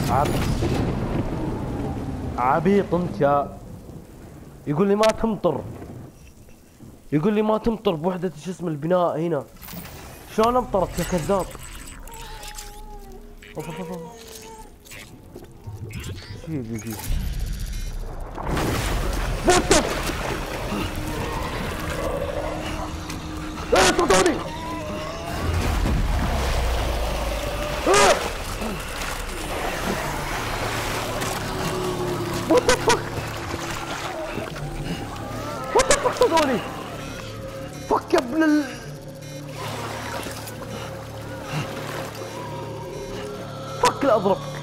عب... عبيط انت يا. يقول لي ما تمطر، يقول لي ما تمطر بوحدة شو اسم البناء هنا. شلون امطرت يا كذاب؟ أوف أوف أوف. شي ايه صدوني. وات ذا فك، وات ذا فك صدوني. فك يا ابن فك لا اضربك.